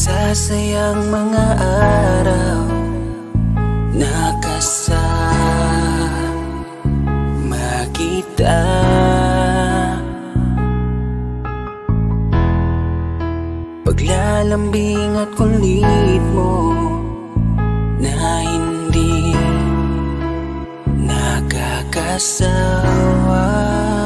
Nagsasayang mga araw nakasama kita. Paglalambing at kulit mo na hindi nakakasawa.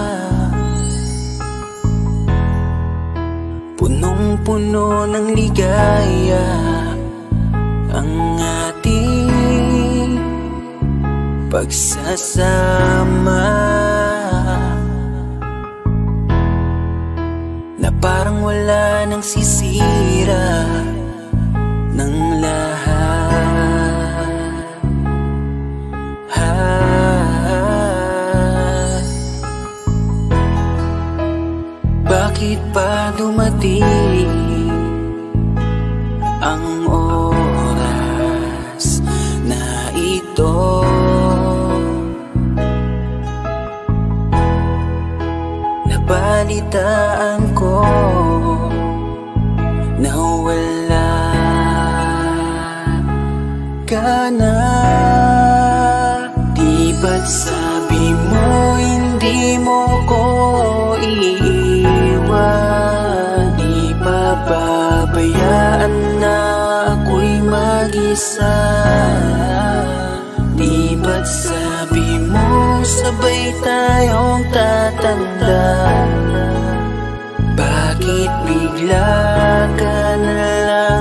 Punong-puno ng ligaya ang ating pagsasama, na parang wala nang sisira ng lahat. Bakit pa dumating ang oras na ito? Nabalitaan ko na wala ka na. Di ba't sabi mo hindi mo ko iiwan? Di pa babayaan na ako'y mag-isa? Di ba't sabi mo sabay tayong tatanda? Bakit bigla ka na lang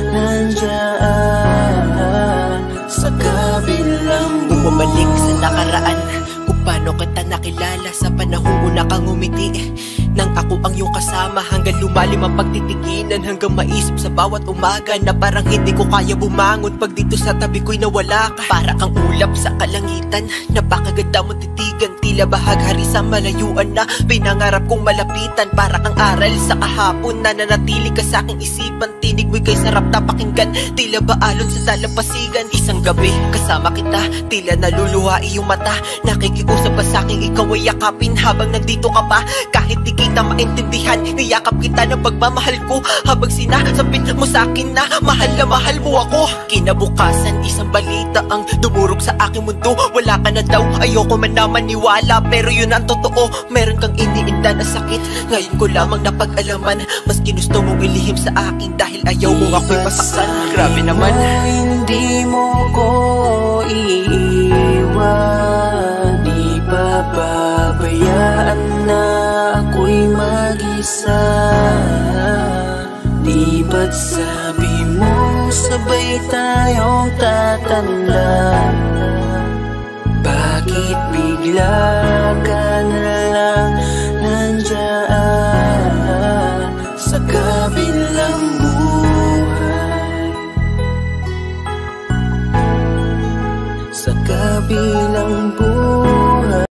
nandyan sa kabilang buhay? Bumalik sa nakaraan, kung paano kita nakilala sa panahong una kang umiti. Nang ako ang iyong kasama, hanggang lumalim ang pagtitiginan, hanggang maisip sa bawat umaga na parang hindi ko kaya bumangon pag dito sa tabi ko'y nawala ka. Para kang ulap sa kalangitan, napakaganda mong titigan, tila bahaghari sa malayuan na pinangarap kong malapitan. Para kang aral sa kahapon na nanatili ka sa aking isipan, tinig mo'y kay sarap na pakinggan, tila ba alon sa dalampasigan. Isang gabi kasama kita, tila naluluha iyong mata, nakikiusap pa sa aking ikaw ay yakapin habang nandito ka pa. Kahit di kita maintindihan, niyakap kita ng pagmamahal ko, habang sinasabit mo sa akin na mahal mo ako. Kinabukasan, isang balita ang dumurog sa aking mundo. Wala ka na daw, ayoko man na maniwala, pero yun ang totoo. Meron kang iniinda na sakit, ngayon ko lamang napag-alaman. Mas ginusto mong ilihim sa akin dahil ayaw mo ako'y masaktan. Grabe naman. Hindi mo ko iiwan, di pa babayaan na ako'y mag-isa. Di ba't sabi mo sabay tayong tatanda? Bakit bigla